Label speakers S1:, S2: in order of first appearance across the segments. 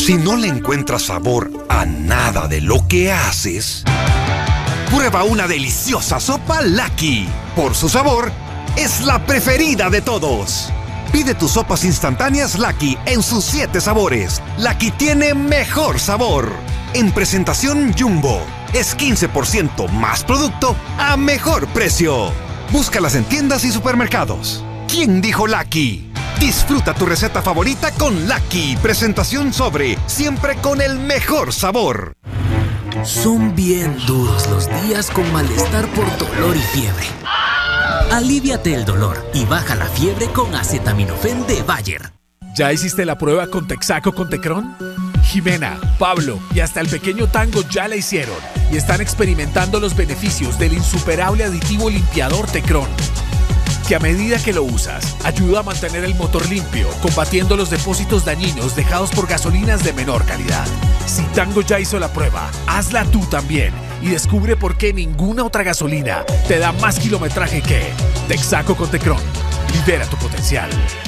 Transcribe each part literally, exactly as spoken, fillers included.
S1: Si no le encuentras sabor a nada de lo que haces, prueba una deliciosa sopa Lucky. Por su sabor, es la preferida de todos. Pide tus sopas instantáneas Lucky en sus siete sabores. Lucky tiene mejor sabor. En presentación Jumbo, es quince por ciento más producto a mejor precio. Búscalas en tiendas y supermercados. ¿Quién dijo Lucky? Disfruta tu receta favorita con Lucky. Presentación sobre, siempre con el mejor sabor.
S2: Son bien duros los días con malestar por dolor y fiebre. Alivíate el dolor y baja la fiebre con acetaminofén de Bayer.
S3: ¿Ya hiciste la prueba con Texaco con Tecron? Jimena, Pablo y hasta el pequeño Tango ya la hicieron y están experimentando los beneficios del insuperable aditivo limpiador Tecron, que a medida que lo usas, ayuda a mantener el motor limpio, combatiendo los depósitos dañinos dejados por gasolinas de menor calidad. Si Tango ya hizo la prueba, hazla tú también y descubre por qué ninguna otra gasolina te da más kilometraje que Texaco con Tecron. Libera tu potencial.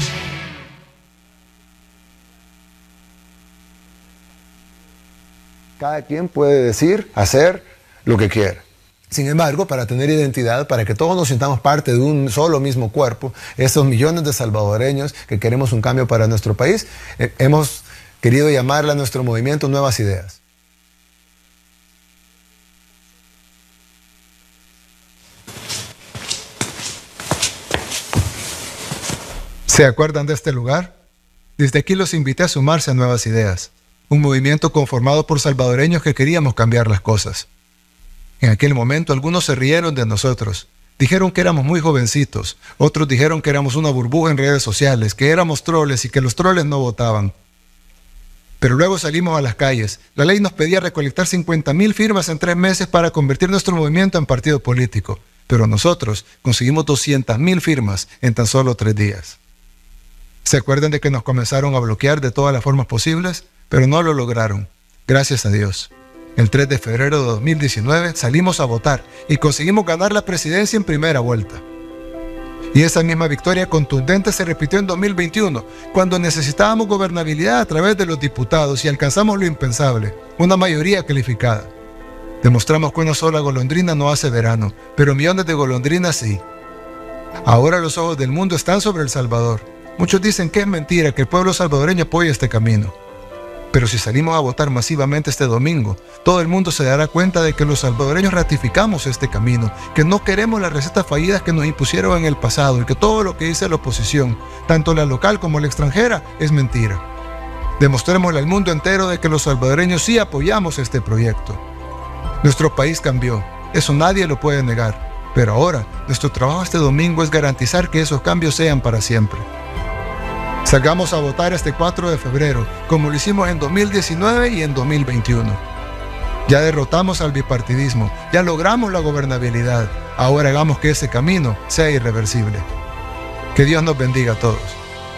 S4: Cada quien puede decir, hacer lo que quiera. Sin embargo, para tener identidad, para que todos nos sintamos parte de un solo mismo cuerpo, estos millones de salvadoreños que queremos un cambio para nuestro país, eh, hemos querido llamarle a nuestro movimiento Nuevas Ideas. ¿Se acuerdan de este lugar? Desde aquí los invité a sumarse a Nuevas Ideas, un movimiento conformado por salvadoreños que queríamos cambiar las cosas. En aquel momento algunos se rieron de nosotros, dijeron que éramos muy jovencitos, otros dijeron que éramos una burbuja en redes sociales, que éramos troles y que los troles no votaban. Pero luego salimos a las calles. La ley nos pedía recolectar cincuenta mil firmas en tres meses para convertir nuestro movimiento en partido político, pero nosotros conseguimos doscientas mil firmas en tan solo tres días. ¿Se acuerdan de que nos comenzaron a bloquear de todas las formas posibles? Pero no lo lograron, gracias a Dios. El tres de febrero de dos mil diecinueve salimos a votar y conseguimos ganar la presidencia en primera vuelta. Y esa misma victoria contundente se repitió en dos mil veintiuno, cuando necesitábamos gobernabilidad a través de los diputados y alcanzamos lo impensable, una mayoría calificada. Demostramos que una sola golondrina no hace verano, pero millones de golondrinas sí. Ahora los ojos del mundo están sobre El Salvador. Muchos dicen que es mentira que el pueblo salvadoreño apoye este camino. Pero si salimos a votar masivamente este domingo, todo el mundo se dará cuenta de que los salvadoreños ratificamos este camino, que no queremos las recetas fallidas que nos impusieron en el pasado y que todo lo que dice la oposición, tanto la local como la extranjera, es mentira. Demostrémosle al mundo entero de que los salvadoreños sí apoyamos este proyecto. Nuestro país cambió, eso nadie lo puede negar, pero ahora nuestro trabajo este domingo es garantizar que esos cambios sean para siempre. Salgamos a votar este cuatro de febrero, como lo hicimos en dos mil diecinueve y en dos mil veintiuno. Ya derrotamos al bipartidismo, ya logramos la gobernabilidad. Ahora hagamos que ese camino sea irreversible. Que Dios nos bendiga a todos.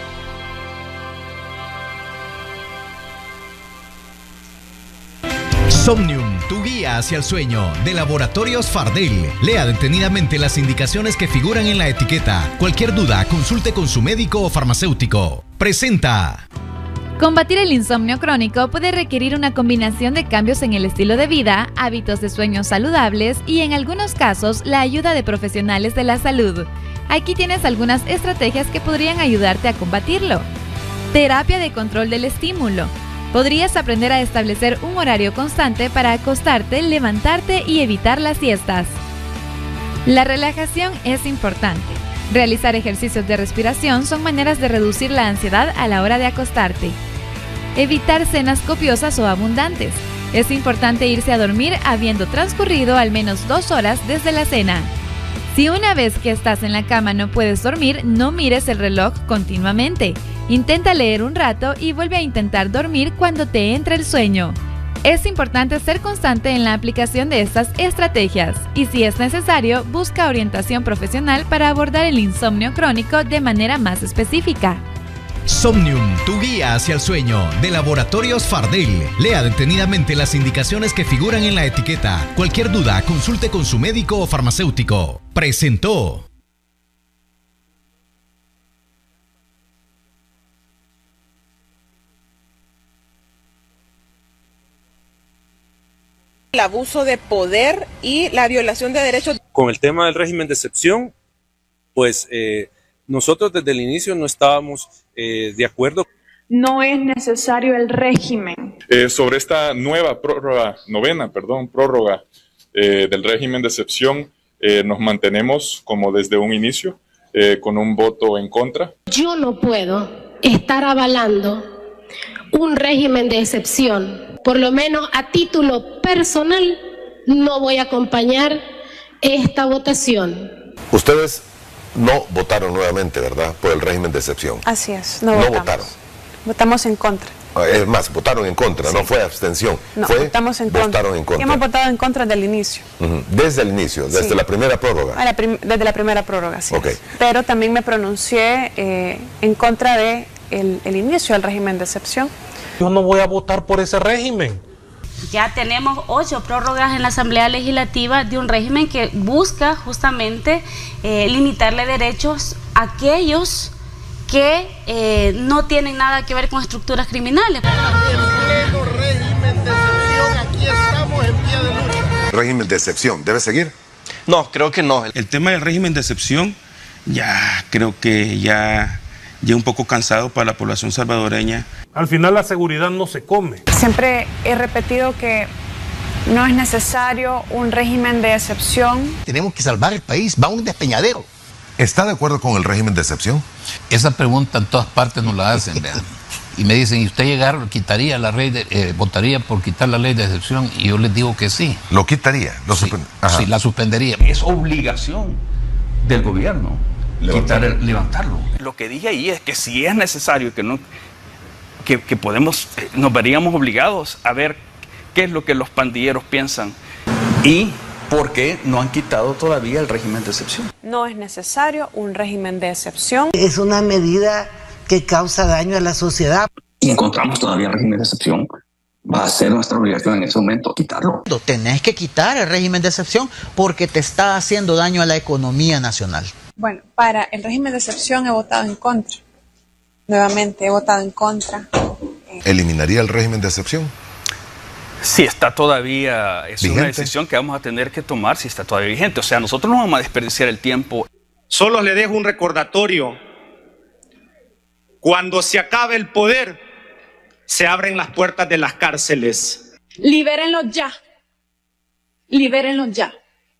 S5: Somnium, tu guía hacia el sueño, de Laboratorios Fardel. Lea detenidamente las indicaciones que figuran en la etiqueta. Cualquier duda, consulte con su médico o farmacéutico. Presenta.
S6: Combatir el insomnio crónico puede requerir una combinación de cambios en el estilo de vida, hábitos de sueño saludables y, en algunos casos, la ayuda de profesionales de la salud. Aquí tienes algunas estrategias que podrían ayudarte a combatirlo. Terapia de control del estímulo. Podrías aprender a establecer un horario constante para acostarte, levantarte y evitar las siestas. La relajación es importante. Realizar ejercicios de respiración son maneras de reducir la ansiedad a la hora de acostarte. Evitar cenas copiosas o abundantes. Es importante irse a dormir habiendo transcurrido al menos dos horas desde la cena. Si una vez que estás en la cama no puedes dormir, no mires el reloj continuamente. Intenta leer un rato y vuelve a intentar dormir cuando te entre el sueño. Es importante ser constante en la aplicación de estas estrategias y, si es necesario, busca orientación profesional para abordar el insomnio crónico de manera más específica.
S5: Somnium, tu guía hacia el sueño, de Laboratorios Fardel. Lea detenidamente las indicaciones que figuran en la etiqueta. Cualquier duda, consulte con su médico o farmacéutico. Presentó.
S7: el abuso de poder y la violación de derechos.
S8: Con el tema del régimen de excepción, pues eh, nosotros desde el inicio no estábamos eh, de acuerdo.
S9: No es necesario el régimen.
S10: Eh, sobre esta nueva prórroga, novena, perdón, prórroga eh, del régimen de excepción, eh, nos mantenemos como desde un inicio, eh, con un voto en contra.
S11: Yo no puedo estar avalando un régimen de excepción. Por lo menos a título personal no voy a acompañar esta votación.
S12: Ustedes no votaron nuevamente, ¿verdad?, por el régimen de excepción.
S13: Así es, no,
S12: no
S13: votamos.
S12: votaron.
S13: Votamos en contra.
S12: Es más, votaron en contra, sí. No fue abstención.
S13: No,
S12: fue,
S13: votamos en contra.
S12: Votaron en contra.
S13: Hemos votado en contra desde el inicio.
S12: Uh-huh. Desde el inicio, desde
S13: sí.
S12: la primera prórroga.
S13: La prim desde la primera prórroga, sí.
S12: Okay.
S13: Pero también me pronuncié eh, en contra de el, el inicio del régimen de excepción.
S14: Yo no voy a votar por ese régimen.
S15: Ya tenemos ocho prórrogas en la Asamblea Legislativa de un régimen que busca justamente eh, limitarle derechos a aquellos que eh, no tienen nada que ver con estructuras criminales.
S16: En pleno régimen de excepción, aquí estamos en pie de lucha.
S12: ¿Régimen de excepción debe seguir?
S17: No, creo que no. El tema del régimen de excepción ya creo que ya, ya un poco cansado para la población salvadoreña.
S14: Al final la seguridad no se come.
S9: Siempre he repetido que no es necesario un régimen de excepción.
S18: Tenemos que salvar el país, va a un despeñadero.
S12: ¿Está de acuerdo con el régimen de excepción?
S19: Esa pregunta en todas partes nos la hacen, vean. Y me dicen, ¿y usted llegar, quitaría la ley, de, eh, votaría por quitar la ley de excepción? Y yo les digo que sí.
S12: ¿Lo quitaría? ¿Lo
S19: sí, sí, la suspendería.
S20: Es obligación del gobierno quitar el, levantarlo.
S21: Lo que dije ahí es que si es necesario, que no, que, que podemos, nos veríamos obligados a ver qué es lo que los pandilleros piensan.
S20: Y ¿por qué no han quitado todavía el régimen de excepción?
S13: No es necesario un régimen de excepción.
S22: Es una medida que causa daño a la sociedad.
S20: Y encontramos todavía el régimen de excepción. Va a ser nuestra obligación en ese momento quitarlo.
S23: Tenés que quitar el régimen de excepción porque te está haciendo daño a la economía nacional.
S13: Bueno, para el régimen de excepción he votado en contra. Nuevamente he votado en contra.
S12: ¿Eliminaría el régimen de excepción?
S21: Sí, está todavía, es
S12: ¿Vigente?
S21: Una decisión que vamos a tener que tomar si está todavía vigente. O sea, nosotros no vamos a desperdiciar el tiempo.
S24: Solo le dejo un recordatorio. Cuando se acabe el poder, se abren las puertas de las cárceles.
S9: Libérenlos ya. Libérenlos ya.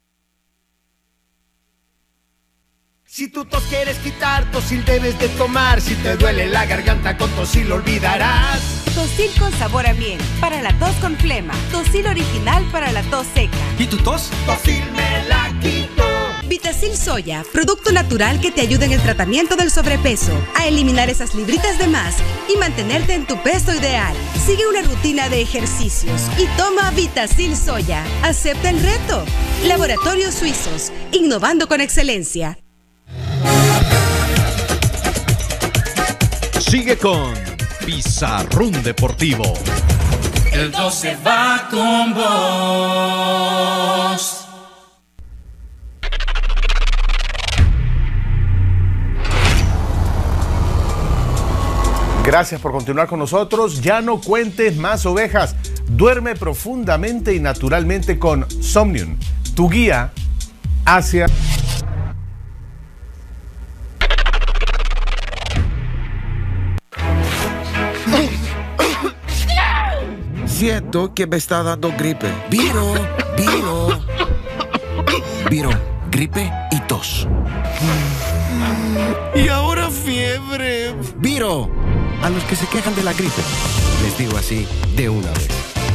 S25: Si tu tos quieres quitar, Tosil debes de tomar. Si te duele la garganta, con Tosil lo olvidarás.
S26: Tosil con sabor a miel, para la tos con flema. Tosil original para la tos seca.
S25: ¿Y tu tos? Tosil me la quito.
S26: Vitacil Soya, producto natural que te ayuda en el tratamiento del sobrepeso, a eliminar esas libritas de más y mantenerte en tu peso ideal. Sigue una rutina de ejercicios y toma Vitacil Soya. Acepta el reto. Laboratorios Suizos, innovando con excelencia.
S5: Sigue con Pizarrón Deportivo.
S27: El doce va con vos.
S28: Gracias por continuar con nosotros. Ya no cuentes más ovejas. Duerme profundamente y naturalmente con Somnium, tu guía hacia...
S29: Siento que me está dando gripe. Viro, viro. Viro, gripe y tos. Y ahora fiebre. Viro, a los que se quejan de la gripe, les digo así de una vez.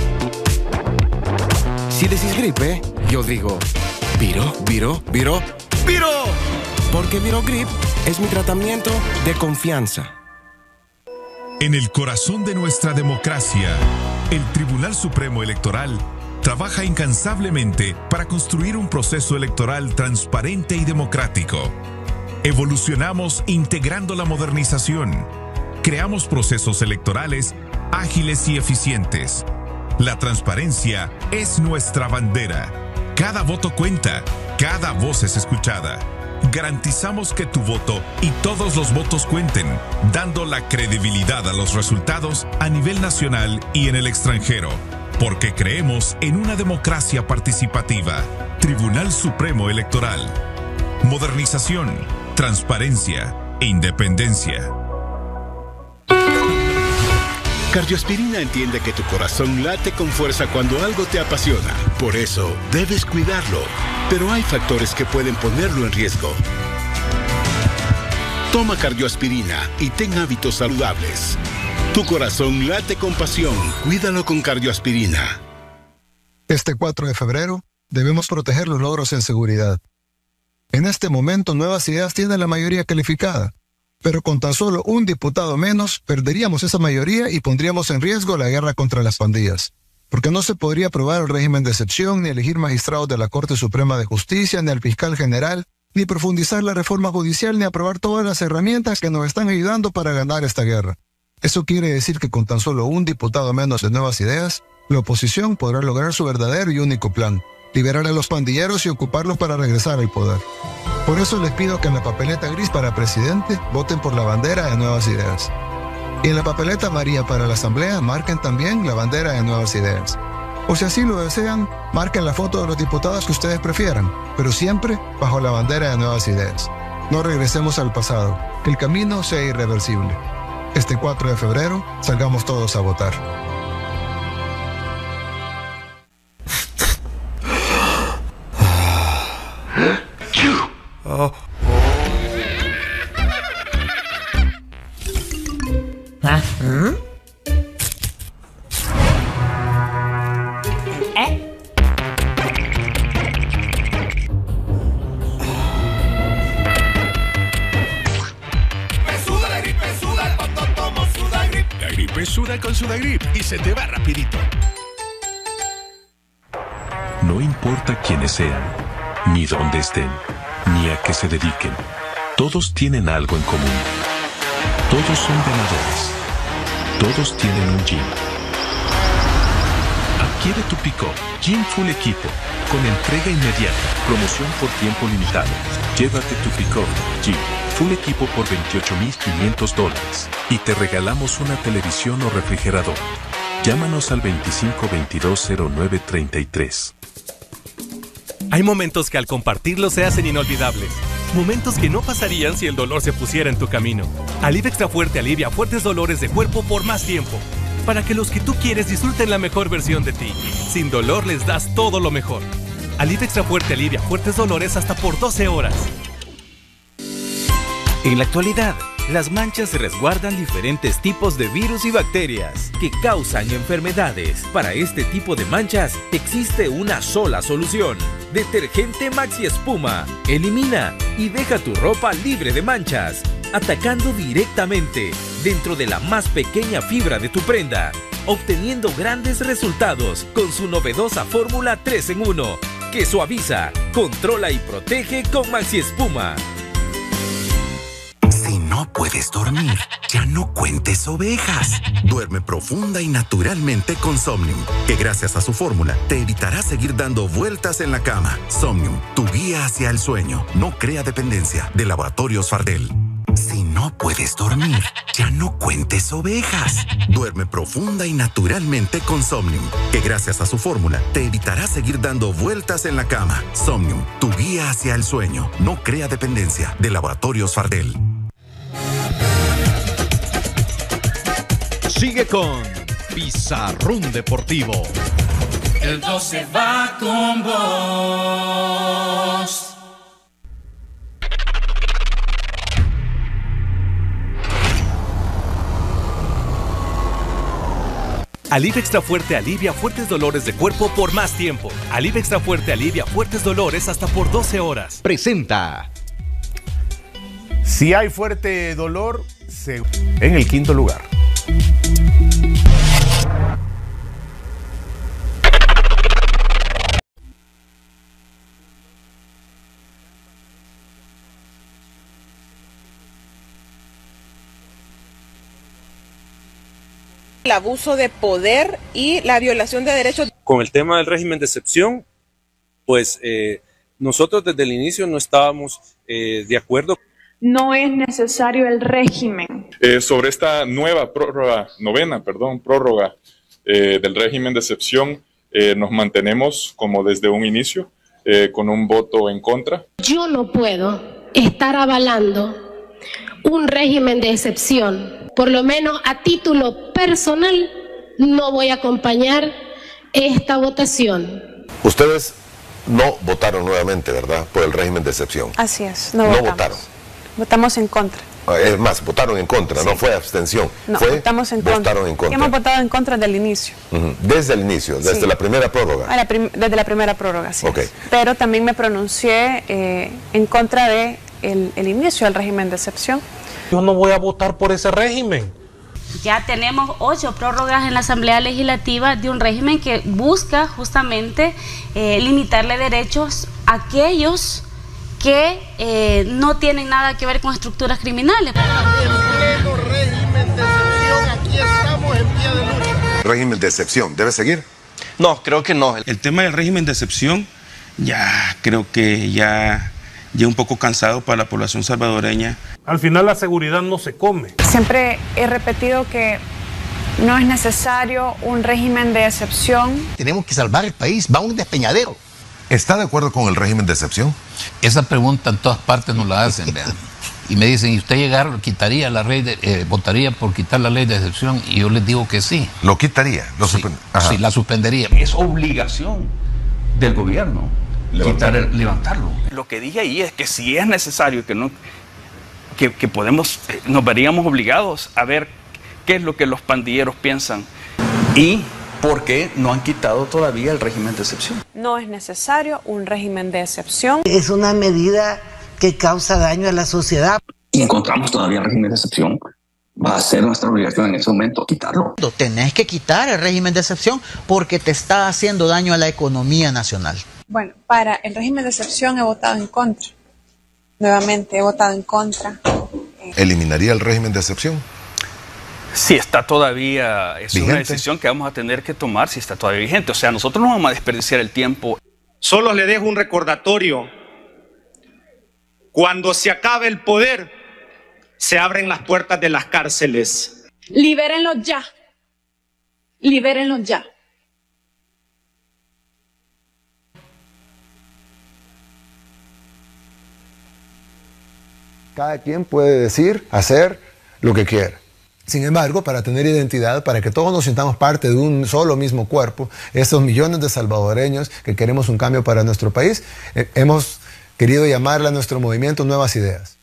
S29: Si decís gripe, yo digo Viro, Viro, Viro, Viro. Porque Virogrip es mi tratamiento de confianza.
S30: En el corazón de nuestra democracia, el Tribunal Supremo Electoral trabaja incansablemente para construir un proceso electoral transparente y democrático. Evolucionamos integrando la modernización. Creamos procesos electorales ágiles y eficientes. La transparencia es nuestra bandera. Cada voto cuenta, cada voz es escuchada. Garantizamos que tu voto y todos los votos cuenten, dando la credibilidad a los resultados a nivel nacional y en el extranjero. porque creemos en una democracia participativa. Tribunal Supremo Electoral. Modernización, transparencia e independencia.
S1: Cardioaspirina entiende que tu corazón late con fuerza cuando algo te apasiona. Por eso, debes cuidarlo. Pero hay factores que pueden ponerlo en riesgo. Toma cardioaspirina y ten hábitos saludables. Tu corazón late con pasión. Cuídalo con cardioaspirina.
S2: Este cuatro de febrero, debemos proteger los logros en seguridad. En este momento, Nuevas Ideas tiene la mayoría calificada. Pero con tan solo un diputado menos, perderíamos esa mayoría y pondríamos en riesgo la guerra contra las pandillas. Porque no se podría aprobar el régimen de excepción, ni elegir magistrados de la Corte Suprema de Justicia, ni al fiscal general, ni profundizar la reforma judicial, ni aprobar todas las herramientas que nos están ayudando para ganar esta guerra. Eso quiere decir que con tan solo un diputado menos de Nuevas Ideas, la oposición podrá lograr su verdadero y único plan: liberar a los pandilleros y ocuparlos para regresar al poder. Por eso les pido que en la papeleta gris para presidente voten por la bandera de Nuevas Ideas. Y en la papeleta amarilla para la asamblea marquen también la bandera de Nuevas Ideas. O si así lo desean, marquen la foto de los diputados que ustedes prefieran, pero siempre bajo la bandera de Nuevas Ideas. No regresemos al pasado, que el camino sea irreversible. Este cuatro de febrero, salgamos todos a votar.
S3: Oh.
S22: ¿Ah? ¿Mm? ¿Eh?
S1: Suda la gripe, suda cuando tomo Sudagrip. La gripe suda con Sudagrip y se te va rapidito.
S30: No importa quiénes sean, ni dónde estén, ni a qué se dediquen. Todos tienen algo en común. Todos son ganadores. Todos tienen un gym. Adquiere tu pick-up Gym Full Equipo con entrega inmediata. Promoción por tiempo limitado. Llévate tu pick-up Gym Full Equipo por veintiocho mil quinientos dólares y te regalamos una televisión o refrigerador. Llámanos al veinticinco veintidós cero nueve treinta y tres.
S4: Hay momentos que al compartirlos se hacen inolvidables. Momentos que no pasarían si el dolor se pusiera en tu camino. Alivia Extra Fuerte alivia fuertes dolores de cuerpo por más tiempo, para que los que tú quieres disfruten la mejor versión de ti. Sin dolor les das todo lo mejor. Alivia Extra Fuerte alivia fuertes dolores hasta por doce horas.
S6: En la actualidad, las manchas resguardan diferentes tipos de virus y bacterias que causan enfermedades. Para este tipo de manchas existe una sola solución: Detergente Maxi Espuma. Elimina y deja tu ropa libre de manchas, atacando directamente dentro de la más pequeña fibra de tu prenda, obteniendo grandes resultados con su novedosa fórmula tres en uno, que suaviza, controla y protege con Maxi Espuma.
S7: Si no puedes dormir, ya no cuentes ovejas. Duerme profunda y naturalmente con Somnium, que gracias a su fórmula te evitará seguir dando vueltas en la cama. Somnium, tu guía hacia el sueño. No crea dependencia. De Laboratorios Fardel. Si no puedes dormir, ya no cuentes ovejas. Duerme profunda y naturalmente con Somnium, que gracias a su fórmula te evitará seguir dando vueltas en la cama. Somnium, tu guía hacia el sueño. No crea dependencia. De Laboratorios Fardel.
S5: Sigue con Pizarrón Deportivo.
S27: El doce va con vos.
S4: Alivia Extra Fuerte alivia fuertes dolores de cuerpo por más tiempo. Alivia Extra Fuerte alivia fuertes dolores hasta por doce horas.
S5: Presenta.
S28: Si hay fuerte dolor, se... en el quinto lugar.
S13: El abuso de poder y la violación de derechos.
S8: Con el tema del régimen de excepción, pues eh, nosotros desde el inicio no estábamos eh, de acuerdo.
S9: No es necesario el régimen.
S10: Eh, sobre esta nueva prórroga, novena, perdón, prórroga
S3: eh, del régimen de excepción, eh, nos mantenemos como desde un inicio, eh, con un voto en contra.
S10: Yo no puedo estar avalando un régimen de excepción. Por lo menos a título personal no voy a acompañar esta votación.
S12: Ustedes no votaron nuevamente, ¿verdad?, por el régimen de excepción.
S9: Así es, no,
S12: no
S9: votamos.
S12: votaron.
S9: Votamos en contra.
S12: Es más, votaron en contra, sí. No fue abstención.
S9: No,
S12: fue,
S9: votamos en contra.
S12: Votaron en contra.
S9: Hemos votado en contra desde el inicio.
S12: Uh-huh. Desde el inicio, desde
S9: sí.
S12: la primera prórroga.
S9: A la prim desde la primera prórroga, sí.
S12: Okay.
S9: Pero también me pronuncié eh, en contra de el, el inicio del régimen de excepción.
S11: Yo no voy a votar por ese régimen.
S14: Ya tenemos ocho prórrogas en la Asamblea Legislativa de un régimen que busca justamente eh, limitarle derechos a aquellos que eh, no tienen nada que ver con estructuras criminales.
S25: En pleno régimen de excepción, aquí estamos en pie de lucha.
S12: ¿El régimen de excepción debe seguir?
S29: No, creo que no. El tema del régimen de excepción ya creo que ya... ya un poco cansado para la población salvadoreña.
S11: Al final la seguridad no se come.
S9: Siempre he repetido que no es necesario un régimen de excepción.
S15: Tenemos que salvar el país, va a un despeñadero.
S12: ¿Está de acuerdo con el régimen de excepción?
S16: Esa pregunta en todas partes nos la hacen, vean. Y me dicen, ¿y usted llegar, quitaría la ley, de, eh, votaría por quitar la ley de excepción? Y yo les digo que sí.
S12: ¿Lo quitaría? ¿Lo
S16: sí, sí, la suspendería.
S17: Es obligación del gobierno quitar el, levantarlo.
S21: Lo que dije ahí es que si es necesario que no que, que podemos eh, nos veríamos obligados a ver qué es lo que los pandilleros piensan.
S17: Y por qué no han quitado todavía el régimen de excepción.
S9: No es necesario un régimen de excepción.
S22: Es una medida que causa daño a la sociedad.
S17: Y encontramos todavía el régimen de excepción. Va a ser nuestra obligación en ese momento quitarlo.
S23: Tenés que quitar el régimen de excepción porque te está haciendo daño a la economía nacional.
S13: Bueno, para el régimen de excepción he votado en contra. Nuevamente he votado en contra.
S12: ¿Eliminaría el régimen de excepción?
S21: Sí, está todavía, es
S12: ¿Vigente?
S21: Una decisión que vamos a tener que tomar si está todavía vigente. O sea, nosotros no vamos a desperdiciar el tiempo.
S24: Solo le dejo un recordatorio. Cuando se acabe el poder, se abren las puertas de las cárceles.
S10: Libérenlos ya. Libérenlos ya.
S2: Cada quien puede decir, hacer lo que quiera. Sin embargo, para tener identidad, para que todos nos sintamos parte de un solo mismo cuerpo, esos millones de salvadoreños que queremos un cambio para nuestro país, eh, hemos querido llamarle a nuestro movimiento Nuevas Ideas.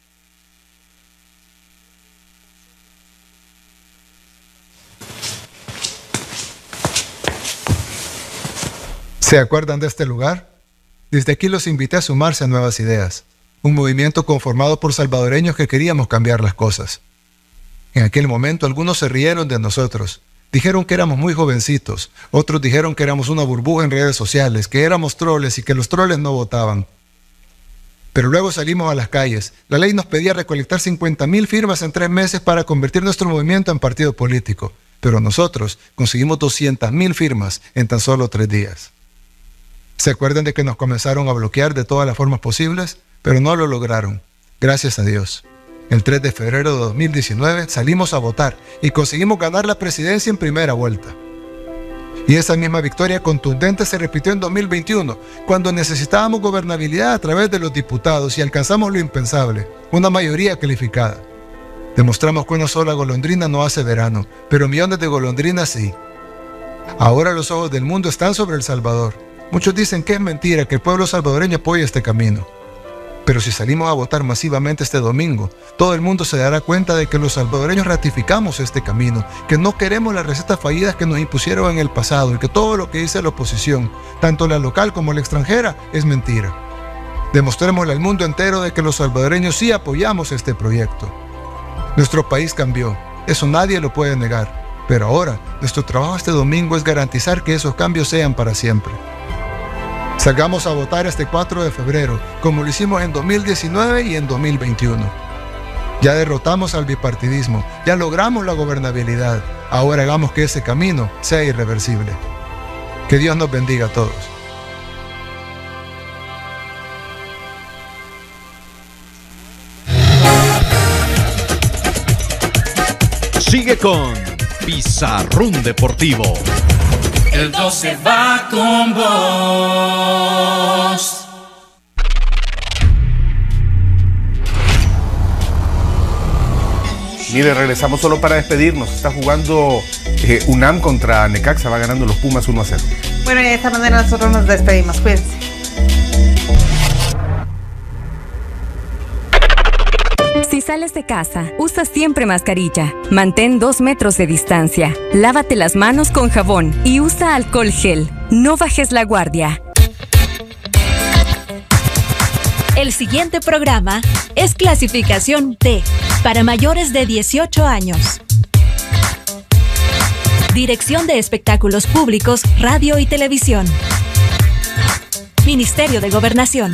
S2: ¿Se acuerdan de este lugar? Desde aquí los invité a sumarse a Nuevas Ideas, un movimiento conformado por salvadoreños que queríamos cambiar las cosas. En aquel momento algunos se rieron de nosotros, dijeron que éramos muy jovencitos, otros dijeron que éramos una burbuja en redes sociales, que éramos troles y que los troles no votaban. Pero luego salimos a las calles. La ley nos pedía recolectar cincuenta mil firmas en tres meses para convertir nuestro movimiento en partido político, pero nosotros conseguimos doscientas mil firmas en tan solo tres días. ¿Se acuerdan de que nos comenzaron a bloquear de todas las formas posibles? Pero no lo lograron, gracias a Dios. El tres de febrero de dos mil diecinueve salimos a votar y conseguimos ganar la presidencia en primera vuelta. Y esa misma victoria contundente se repitió en dos mil veintiuno, cuando necesitábamos gobernabilidad a través de los diputados y alcanzamos lo impensable, una mayoría calificada. Demostramos que una sola golondrina no hace verano, pero millones de golondrinas sí. Ahora los ojos del mundo están sobre El Salvador. Muchos dicen que es mentira que el pueblo salvadoreño apoye este camino. Pero si salimos a votar masivamente este domingo, todo el mundo se dará cuenta de que los salvadoreños ratificamos este camino, que no queremos las recetas fallidas que nos impusieron en el pasado y que todo lo que dice la oposición, tanto la local como la extranjera, es mentira. Demostrémosle al mundo entero de que los salvadoreños sí apoyamos este proyecto. Nuestro país cambió, eso nadie lo puede negar, pero ahora nuestro trabajo este domingo es garantizar que esos cambios sean para siempre. Salgamos a votar este cuatro de febrero, como lo hicimos en dos mil diecinueve y en dos mil veintiuno. Ya derrotamos al bipartidismo, ya logramos la gobernabilidad. Ahora hagamos que ese camino sea irreversible. Que Dios nos bendiga a todos.
S5: Sigue con Pizarrón Deportivo.
S1: El doce va con vos.
S28: Mire, regresamos solo para despedirnos. Está jugando eh, UNAM contra Necaxa, va ganando los Pumas uno a cero.
S4: Bueno, y de esta manera nosotros nos despedimos. Cuídense.
S6: Si sales de casa, usa siempre mascarilla. Mantén dos metros de distancia. Lávate las manos con jabón y usa alcohol gel. No bajes la guardia.
S7: El siguiente programa es clasificación T, para mayores de dieciocho años. Dirección de Espectáculos Públicos, Radio y Televisión. Ministerio de Gobernación.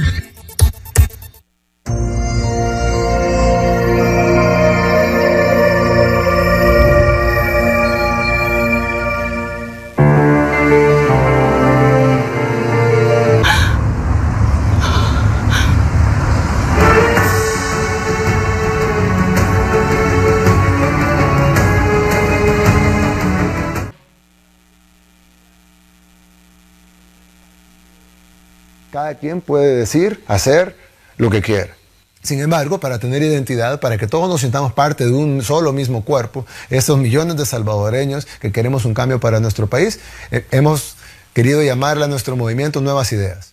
S2: Cada quien puede decir, hacer lo que quiera. Sin embargo, para tener identidad, para que todos nos sintamos parte de un solo mismo cuerpo, estos millones de salvadoreños que queremos un cambio para nuestro país, eh, hemos querido llamarle a nuestro movimiento Nuevas Ideas.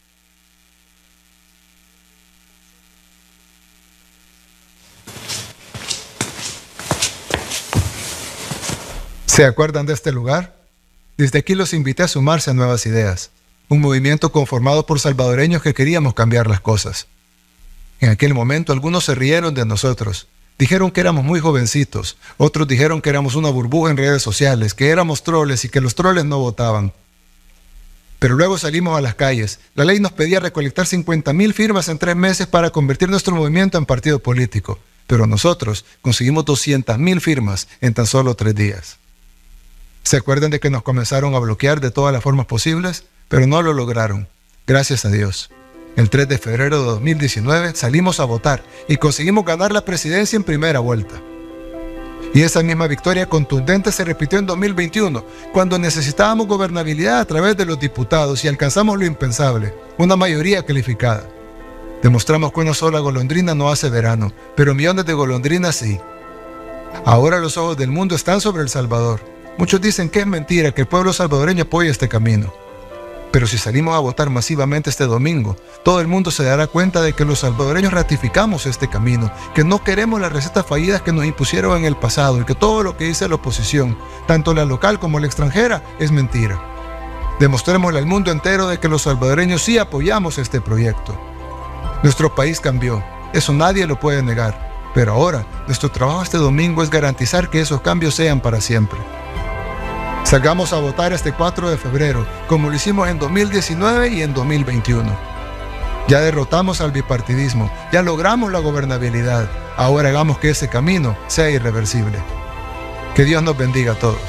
S2: ¿Se acuerdan de este lugar? Desde aquí los invité a sumarse a Nuevas Ideas, un movimiento conformado por salvadoreños que queríamos cambiar las cosas. En aquel momento algunos se rieron de nosotros, dijeron que éramos muy jovencitos, otros dijeron que éramos una burbuja en redes sociales, que éramos troles y que los troles no votaban. Pero luego salimos a las calles. La ley nos pedía recolectar cincuenta mil firmas en tres meses para convertir nuestro movimiento en partido político, pero nosotros conseguimos doscientas mil firmas en tan solo tres días. ¿Se acuerdan de que nos comenzaron a bloquear de todas las formas posibles? Pero no lo lograron, gracias a Dios. El tres de febrero de dos mil diecinueve salimos a votar y conseguimos ganar la presidencia en primera vuelta. Y esa misma victoria contundente se repitió en dos mil veintiuno, cuando necesitábamos gobernabilidad a través de los diputados y alcanzamos lo impensable, una mayoría calificada. Demostramos que una sola golondrina no hace verano, pero millones de golondrinas sí. Ahora los ojos del mundo están sobre El Salvador. Muchos dicen que es mentira que el pueblo salvadoreño apoye este camino. Pero si salimos a votar masivamente este domingo, todo el mundo se dará cuenta de que los salvadoreños ratificamos este camino, que no queremos las recetas fallidas que nos impusieron en el pasado y que todo lo que dice la oposición, tanto la local como la extranjera, es mentira. Demostrémosle al mundo entero de que los salvadoreños sí apoyamos este proyecto. Nuestro país cambió, eso nadie lo puede negar, pero ahora nuestro trabajo este domingo es garantizar que esos cambios sean para siempre. Salgamos a votar este cuatro de febrero, como lo hicimos en dos mil diecinueve y en dos mil veintiuno. Ya derrotamos al bipartidismo, ya logramos la gobernabilidad. Ahora hagamos que ese camino sea irreversible. Que Dios nos bendiga a todos.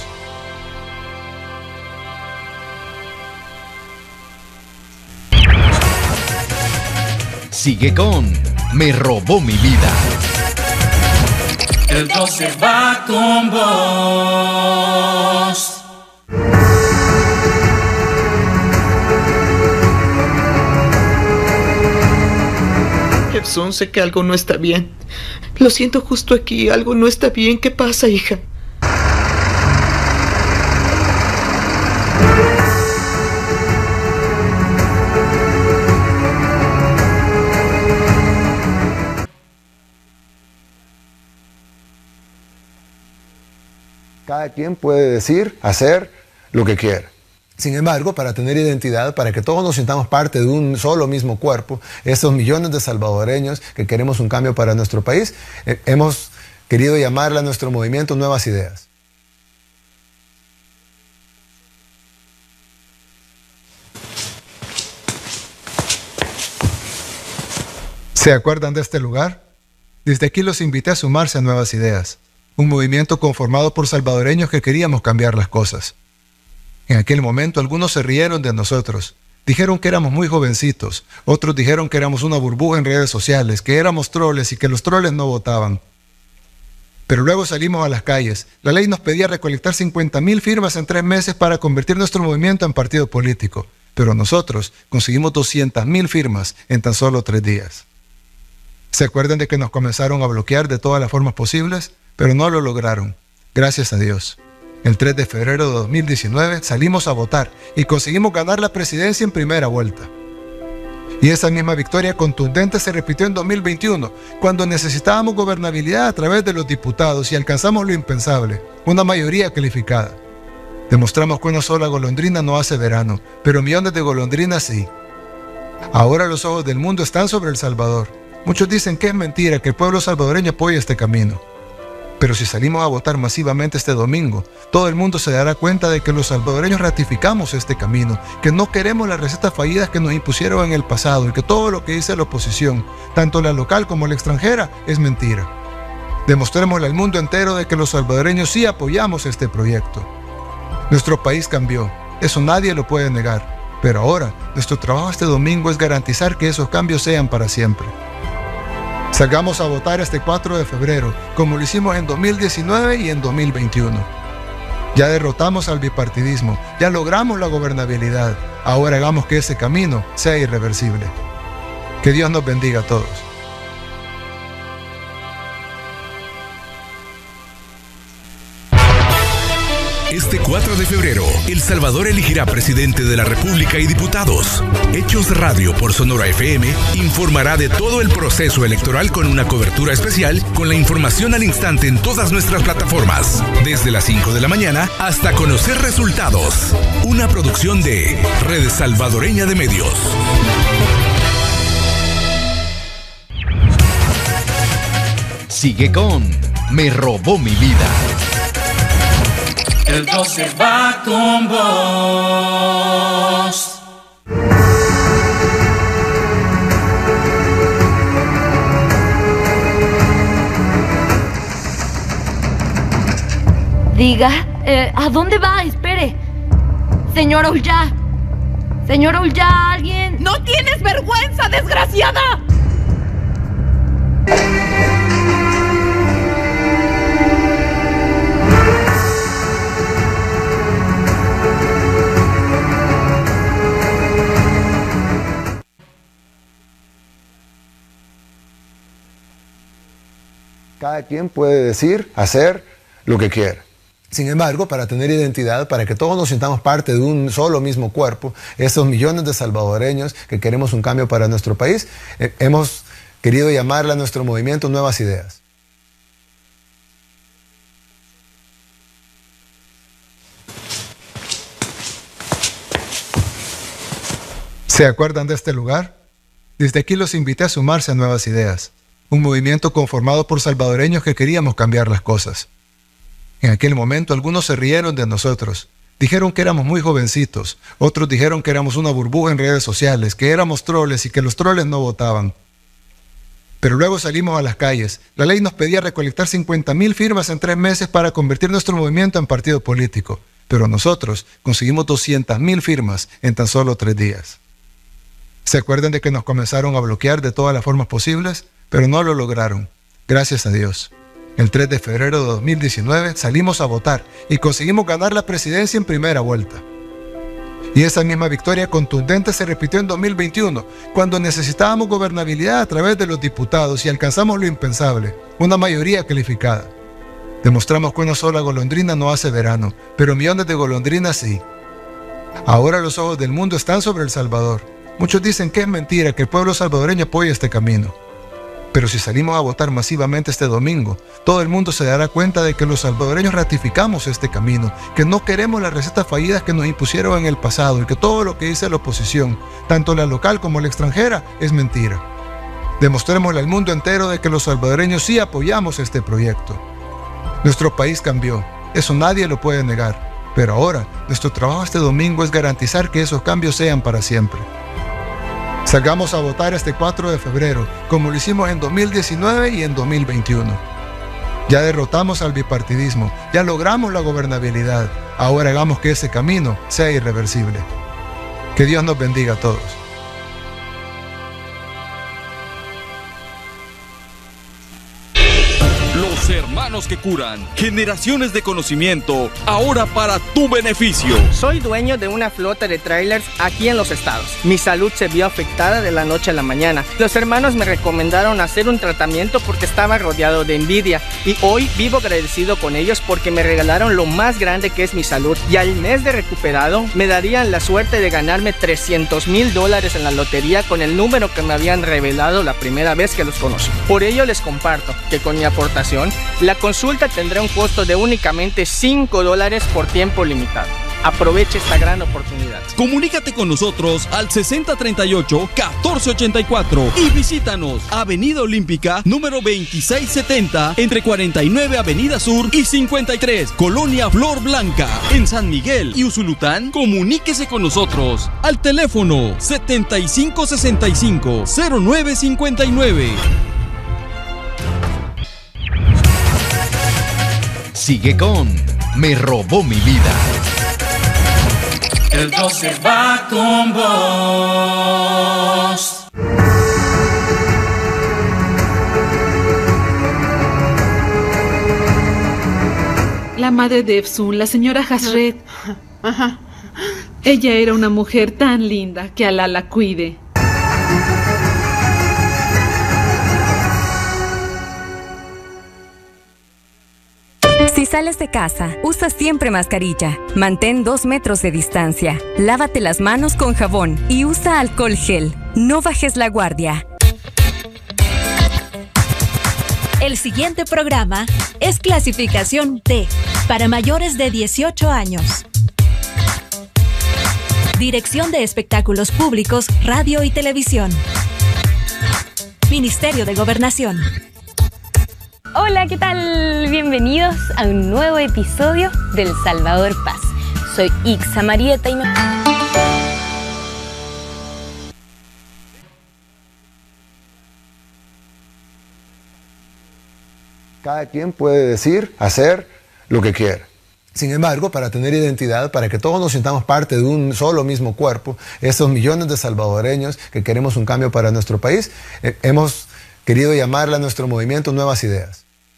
S5: Sigue con Me robó mi vida.
S1: El doce va con vos.
S18: Epson, sé que algo no está bien. Lo siento justo aquí, algo no está bien. ¿Qué pasa, hija?
S2: Cada quien puede decir, hacer lo que quiera. Sin embargo, para tener identidad, para que todos nos sintamos parte de un solo mismo cuerpo, estos millones de salvadoreños que queremos un cambio para nuestro país, eh, hemos querido llamarle a nuestro movimiento Nuevas Ideas. ¿Se acuerdan de este lugar? Desde aquí los invité a sumarse a Nuevas Ideas, un movimiento conformado por salvadoreños que queríamos cambiar las cosas. En aquel momento algunos se rieron de nosotros, dijeron que éramos muy jovencitos, otros dijeron que éramos una burbuja en redes sociales, que éramos troles y que los troles no votaban. Pero luego salimos a las calles. La ley nos pedía recolectar cincuenta mil firmas en tres meses para convertir nuestro movimiento en partido político. Pero nosotros conseguimos doscientas mil firmas en tan solo tres días. ¿Se acuerdan de que nos comenzaron a bloquear de todas las formas posibles? Pero no lo lograron. Gracias a Dios. El tres de febrero de dos mil diecinueve salimos a votar y conseguimos ganar la presidencia en primera vuelta. Y esa misma victoria contundente se repitió en dos mil veintiuno, cuando necesitábamos gobernabilidad a través de los diputados y alcanzamos lo impensable, una mayoría calificada. Demostramos que una sola golondrina no hace verano, pero millones de golondrinas sí. Ahora los ojos del mundo están sobre El Salvador. Muchos dicen que es mentira que el pueblo salvadoreño apoye este camino. Pero si salimos a votar masivamente este domingo, todo el mundo se dará cuenta de que los salvadoreños ratificamos este camino, que no queremos las recetas fallidas que nos impusieron en el pasado y que todo lo que dice la oposición, tanto la local como la extranjera, es mentira. Demostrémosle al mundo entero de que los salvadoreños sí apoyamos este proyecto. Nuestro país cambió, eso nadie lo puede negar, pero ahora nuestro trabajo este domingo es garantizar que esos cambios sean para siempre. Salgamos a votar este cuatro de febrero, como lo hicimos en dos mil diecinueve y en dos mil veintiuno. Ya derrotamos al bipartidismo, ya logramos la gobernabilidad. Ahora hagamos que ese camino sea irreversible. Que Dios nos bendiga a todos.
S3: Este cuatro de febrero, El Salvador elegirá presidente de la República y diputados. Hechos Radio por Sonora F M informará de todo el proceso electoral con una cobertura especial con la información al instante en todas nuestras plataformas. Desde las cinco de la mañana hasta conocer resultados. Una producción de Red Salvadoreña de Medios.
S5: Sigue con Me robó mi vida.
S1: El doce va con vos.
S8: Diga, eh, ¿a dónde va? Espere. Señora Ullá. Señora Ullá, ¿alguien?
S14: ¡No tienes vergüenza, desgraciada!
S2: Cada quien puede decir, hacer lo que quiera. Sin embargo, para tener identidad, para que todos nos sintamos parte de un solo mismo cuerpo, esos millones de salvadoreños que queremos un cambio para nuestro país, eh, hemos querido llamarle a nuestro movimiento Nuevas Ideas. ¿Se acuerdan de este lugar? Desde aquí los invité a sumarse a Nuevas Ideas, un movimiento conformado por salvadoreños que queríamos cambiar las cosas. En aquel momento algunos se rieron de nosotros, dijeron que éramos muy jovencitos, otros dijeron que éramos una burbuja en redes sociales, que éramos troles y que los troles no votaban. Pero luego salimos a las calles. La ley nos pedía recolectar cincuenta mil firmas en tres meses para convertir nuestro movimiento en partido político, pero nosotros conseguimos doscientas mil firmas en tan solo tres días. ¿Se acuerdan de que nos comenzaron a bloquear de todas las formas posibles? Pero no lo lograron. Gracias a Dios. El tres de febrero de dos mil diecinueve salimos a votar y conseguimos ganar la presidencia en primera vuelta. Y esa misma victoria contundente se repitió en dos mil veintiuno, cuando necesitábamos gobernabilidad a través de los diputados y alcanzamos lo impensable, una mayoría calificada. Demostramos que una sola golondrina no hace verano, pero millones de golondrinas sí. Ahora los ojos del mundo están sobre El Salvador. Muchos dicen que es mentira que el pueblo salvadoreño apoye este camino. Pero si salimos a votar masivamente este domingo, todo el mundo se dará cuenta de que los salvadoreños ratificamos este camino, que no queremos las recetas fallidas que nos impusieron en el pasado y que todo lo que dice la oposición, tanto la local como la extranjera, es mentira. Demostrémosle al mundo entero de que los salvadoreños sí apoyamos este proyecto. Nuestro país cambió, eso nadie lo puede negar, pero ahora nuestro trabajo este domingo es garantizar que esos cambios sean para siempre. Salgamos a votar este cuatro de febrero, como lo hicimos en dos mil diecinueve y en dos mil veintiuno. Ya derrotamos al bipartidismo, ya logramos la gobernabilidad. Ahora hagamos que ese camino sea irreversible. Que Dios nos bendiga a todos.
S19: Los
S11: Los hermanos que curan. Generaciones de conocimiento, ahora para tu beneficio.
S15: Soy dueño de una flota de trailers aquí en los estados. Mi salud se vio afectada de la noche a la mañana. Los hermanos me recomendaron hacer un tratamiento porque estaba rodeado de envidia. Y hoy vivo agradecido con ellos porque me regalaron lo más grande que es mi salud. Y al mes de recuperado me darían la suerte de ganarme trescientos mil dólares en la lotería con el número que me habían revelado la primera vez que los conocí. Por ello les comparto que con mi aportación, la consulta tendrá un costo de únicamente cinco dólares por tiempo limitado. Aproveche esta gran oportunidad.
S11: Comunícate con nosotros al sesenta treinta y ocho catorce ochenta y cuatro y visítanos Avenida Olímpica número veintiséis setenta entre cuarenta y nueve Avenida Sur y cincuenta y tres Colonia Flor Blanca en San Miguel y Usulután. Comuníquese con nosotros al teléfono setenta y cinco sesenta y cinco cero nueve cincuenta y nueve.
S5: Sigue con Me robó mi vida.
S1: El doce va con vos.
S16: La madre de Efsun, la señora Hasret. Ajá. Ella era una mujer tan linda, que Alá la cuide.
S6: Si sales de casa, usa siempre mascarilla. Mantén dos metros de distancia. Lávate las manos con jabón y usa alcohol gel. No bajes la guardia.
S7: El siguiente programa es clasificación T para mayores de dieciocho años. Dirección de Espectáculos Públicos, Radio y Televisión. Ministerio de Gobernación.
S19: Hola, ¿qué tal? Bienvenidos a un nuevo episodio del Salvador Paz. Soy Ixa Marieta y me...
S2: Cada quien puede decir, hacer lo que quiera. Sin embargo, para tener identidad, para que todos nos sintamos parte de un solo mismo cuerpo, esos millones de salvadoreños que queremos un cambio para nuestro país, eh, hemos querido llamarle a nuestro movimiento Nuevas Ideas.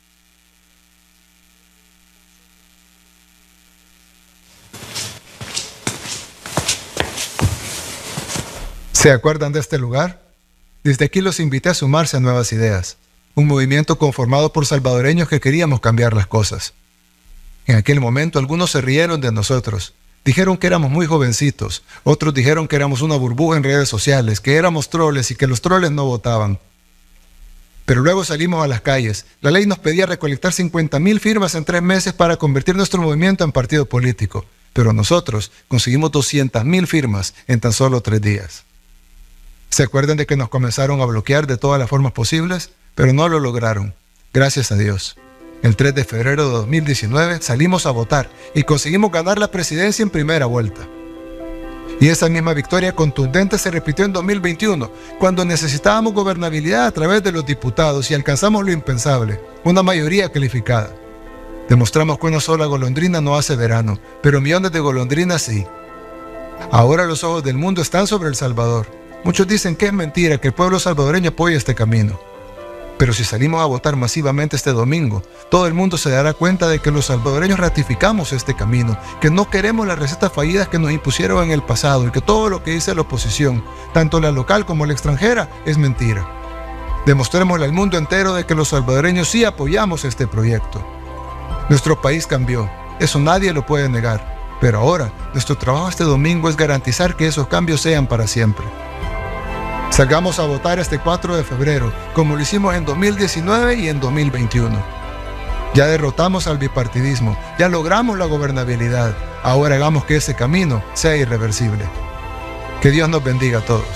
S2: ¿Se acuerdan de este lugar? Desde aquí los invité a sumarse a Nuevas Ideas, un movimiento conformado por salvadoreños que queríamos cambiar las cosas. En aquel momento algunos se rieron de nosotros, dijeron que éramos muy jovencitos, otros dijeron que éramos una burbuja en redes sociales, que éramos troles y que los troles no votaban. Pero luego salimos a las calles. La ley nos pedía recolectar cincuenta mil firmas en tres meses para convertir nuestro movimiento en partido político, pero nosotros conseguimos doscientas mil firmas en tan solo tres días. ¿Se acuerdan de que nos comenzaron a bloquear de todas las formas posibles? Pero no lo lograron, gracias a Dios. El tres de febrero de dos mil diecinueve salimos a votar y conseguimos ganar la presidencia en primera vuelta. Y esa misma victoria contundente se repitió en dos mil veintiuno, cuando necesitábamos gobernabilidad a través de los diputados y alcanzamos lo impensable, una mayoría calificada. Demostramos que una sola golondrina no hace verano, pero millones de golondrinas sí. Ahora los ojos del mundo están sobre El Salvador. Muchos dicen que es mentira que el pueblo salvadoreño apoye este camino. Pero si salimos a votar masivamente este domingo, todo el mundo se dará cuenta de que los salvadoreños ratificamos este camino, que no queremos las recetas fallidas que nos impusieron en el pasado y que todo lo que dice la oposición, tanto la local como la extranjera, es mentira. Demostrémosle al mundo entero de que los salvadoreños sí apoyamos este proyecto. Nuestro país cambió, eso nadie lo puede negar, pero ahora nuestro trabajo este domingo es garantizar que esos cambios sean para siempre. Salgamos a votar este cuatro de febrero, como lo hicimos en dos mil diecinueve y en dos mil veintiuno. Ya derrotamos al bipartidismo, ya logramos la gobernabilidad. Ahora hagamos que ese camino sea irreversible. Que Dios nos bendiga a todos.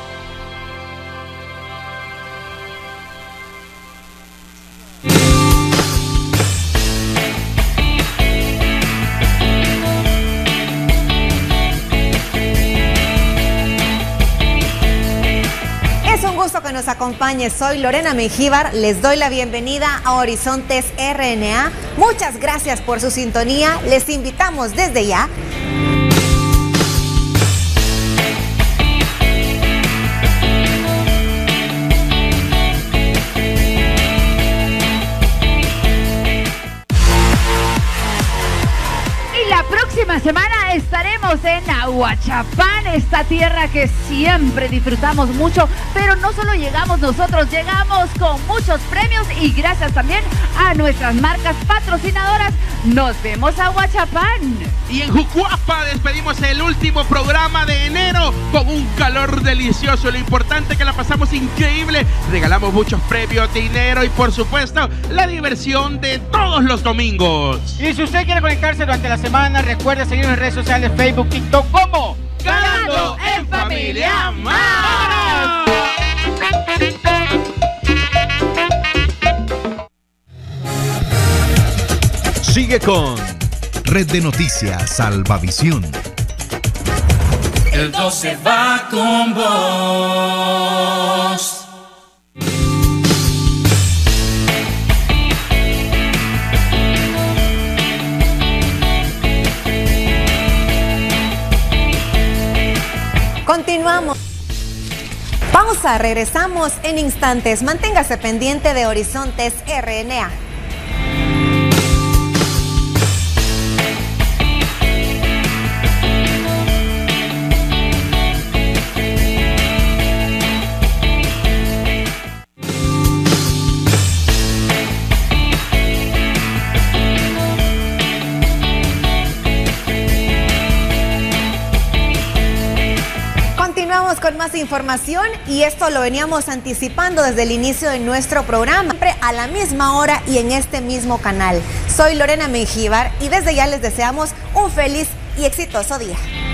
S20: Que nos acompañe, soy Lorena Mengíbar, les doy la bienvenida a Horizontes R N A. Muchas gracias por su sintonía, les invitamos desde ya
S9: Huachapán, esta tierra que siempre disfrutamos mucho, pero no solo llegamos nosotros, llegamos con muchos premios y gracias también a nuestras marcas patrocinadoras. Nos vemos a Huachapán.
S13: Y en Jucuapa despedimos el último programa de enero con un calor delicioso. Lo importante es que la pasamos increíble. Regalamos muchos premios, dinero y por supuesto la diversión de todos los domingos.
S17: Y si usted quiere conectarse durante la semana, recuerde seguirnos en redes sociales, Facebook, TikTok, como
S13: Ganando en Familia Más.
S5: Sigue con Red de Noticias Salvavisión.
S1: El doce va con vos.
S20: Continuamos. Pausa, regresamos en instantes. Manténgase pendiente de Horizontes R N A. Con más información y esto lo veníamos anticipando desde el inicio de nuestro programa, siempre a la misma hora y en este mismo canal. Soy Lorena Mengíbar y desde ya les deseamos un feliz y exitoso día.